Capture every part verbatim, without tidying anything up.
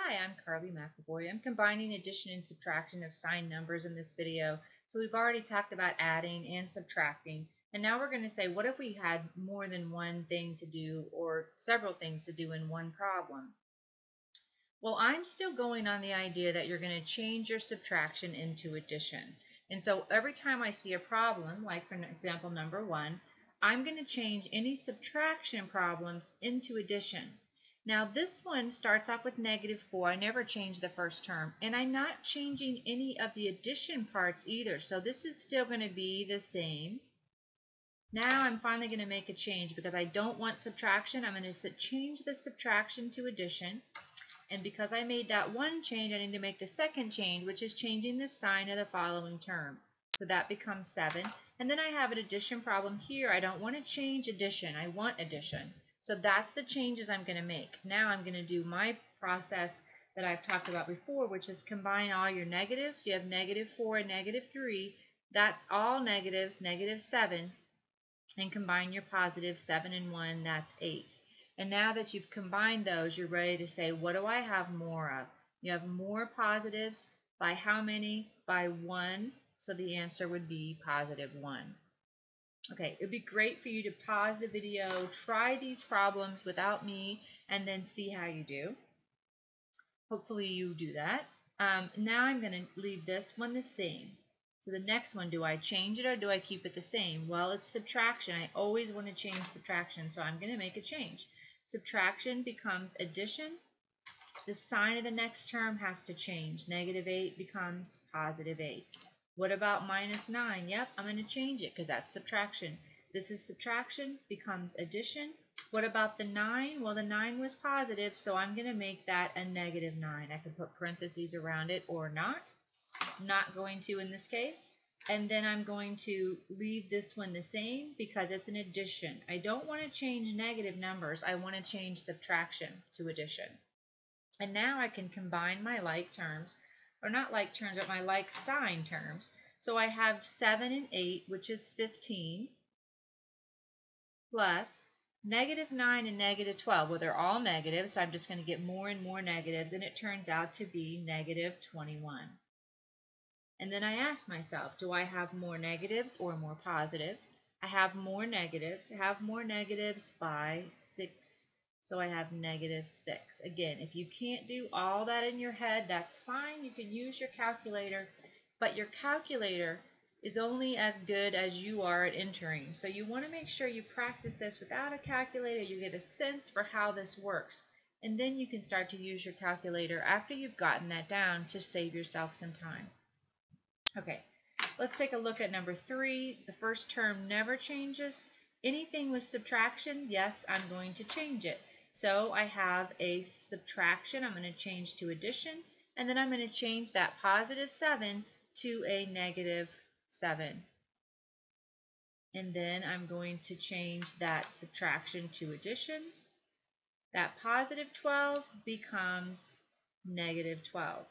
Hi, I'm Carly McAvoy. I'm combining addition and subtraction of signed numbers in this video. So we've already talked about adding and subtracting. And now we're going to say, what if we had more than one thing to do or several things to do in one problem? Well, I'm still going on the idea that you're going to change your subtraction into addition. And so every time I see a problem, like for example number one, I'm going to change any subtraction problems into addition. Now this one starts off with negative four. I never changed the first term. And I'm not changing any of the addition parts either. So this is still going to be the same. Now I'm finally going to make a change because I don't want subtraction. I'm going to change the subtraction to addition. And because I made that one change, I need to make the second change, which is changing the sign of the following term. So that becomes seven. And then I have an addition problem here. I don't want to change addition. I want addition. So that's the changes I'm going to make. Now I'm going to do my process that I've talked about before, which is combine all your negatives. You have negative four and negative three. That's all negatives, negative seven. And combine your positives, seven and one, that's eight. And now that you've combined those, you're ready to say, what do I have more of? You have more positives by how many? By one. So the answer would be positive one. Okay, it would be great for you to pause the video, try these problems without me, and then see how you do. Hopefully you do that. Um, now I'm going to leave this one the same. So the next one, do I change it or do I keep it the same? Well, it's subtraction. I always want to change subtraction, so I'm going to make a change. Subtraction becomes addition. The sign of the next term has to change. Negative eight becomes positive eight. What about minus nine? Yep, I'm going to change it because that's subtraction. This is subtraction, becomes addition. What about the nine? Well, the nine was positive, so I'm going to make that a negative nine. I can put parentheses around it or not. I'm not going to in this case. And then I'm going to leave this one the same because it's an addition. I don't want to change negative numbers. I want to change subtraction to addition. And now I can combine my like terms, or not like terms, but my like sign terms. So I have seven and eight, which is fifteen, plus negative nine and negative twelve. Well, they're all negative, so I'm just going to get more and more negatives, and it turns out to be negative twenty-one. And then I ask myself, do I have more negatives or more positives? I have more negatives. I have more negatives by six. So I have negative six. Again, if you can't do all that in your head, that's fine. You can use your calculator. But your calculator is only as good as you are at entering. So you want to make sure you practice this without a calculator. You get a sense for how this works. And then you can start to use your calculator after you've gotten that down to save yourself some time. Okay, let's take a look at number three. The first term never changes. Anything with subtraction, yes, I'm going to change it. So I have a subtraction. I'm going to change to addition. And then I'm going to change that positive seven to a negative seven. And then I'm going to change that subtraction to addition. That positive twelve becomes negative twelve.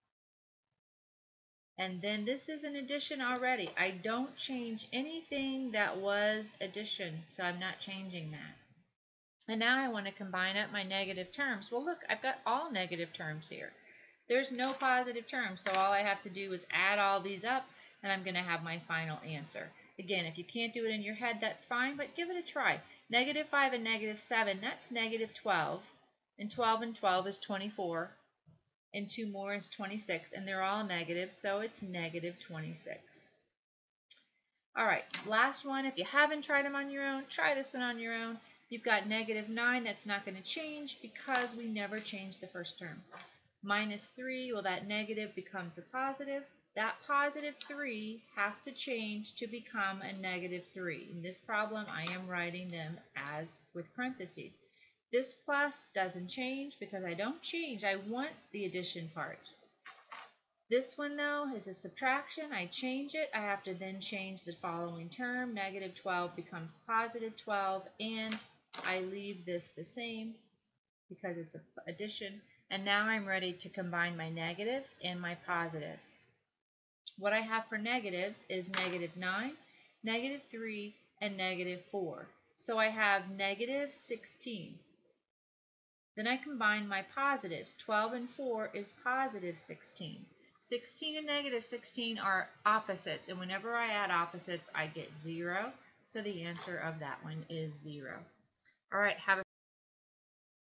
And then this is an addition already. I don't change anything that was addition, so I'm not changing that. And now I want to combine up my negative terms. Well, look, I've got all negative terms here. There's no positive terms, so all I have to do is add all these up, and I'm going to have my final answer. Again, if you can't do it in your head, that's fine, but give it a try. Negative five and negative seven, that's negative twelve. And twelve and twelve is twenty-four. And two more is twenty-six, and they're all negative, so it's negative twenty-six. All right, last one. If you haven't tried them on your own, try this one on your own. You've got negative nine. That's not going to change because we never changed the first term. Minus three, well, that negative becomes a positive. That positive three has to change to become a negative three. In this problem, I am writing them as with parentheses. This plus doesn't change because I don't change. I want the addition parts. This one, though, is a subtraction. I change it. I have to then change the following term. Negative twelve becomes positive twelve, and I leave this the same because it's an addition. And now I'm ready to combine my negatives and my positives. What I have for negatives is negative nine, negative three, and negative four. So I have negative sixteen. Then I combine my positives. twelve and four is positive sixteen. sixteen and negative sixteen are opposites, and whenever I add opposites, I get zero. So the answer of that one is zero. All right, have a